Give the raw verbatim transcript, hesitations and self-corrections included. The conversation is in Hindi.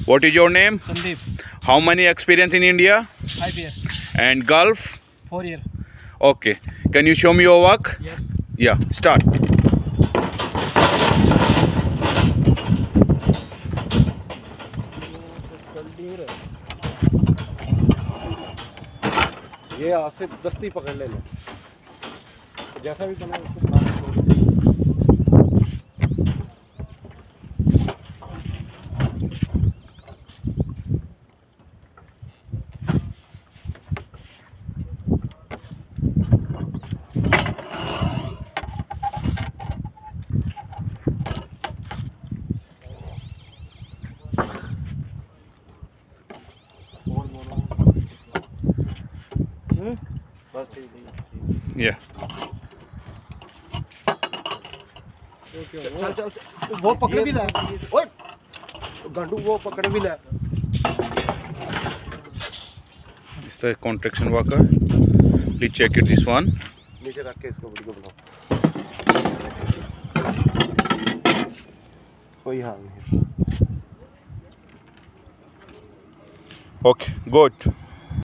What is your name? Sandeep. How many experience in India? Five year. And Gulf? Four year. Okay. Can you show me your work? Yes. Yeah. Start. ये हाथ से दस्ती पकड़ ले लो, जैसा भी बना उसको Yeah. चल चल वो पकड़ भी ले, ओए गांडू वो पकड़ भी ले। This is the contraction worker. Please check it. This one. नीचे रख के इसको वीडियो बनाओ। कोई हाल नहीं। Okay. Good.